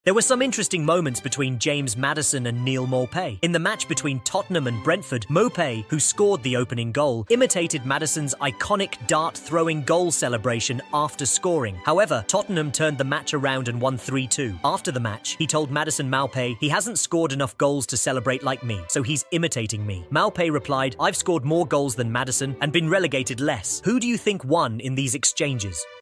There were some interesting moments between James Maddison and Neal Maupay. In the match between Tottenham and Brentford, Maupay, who scored the opening goal, imitated Maddison's iconic dart-throwing goal celebration after scoring. However, Tottenham turned the match around and won 3-2. After the match, he told Maddison Maupay he hasn't scored enough goals to celebrate like me, so he's imitating me. Maupay replied, "I've scored more goals than Maddison and been relegated less. Who do you think won in these exchanges?"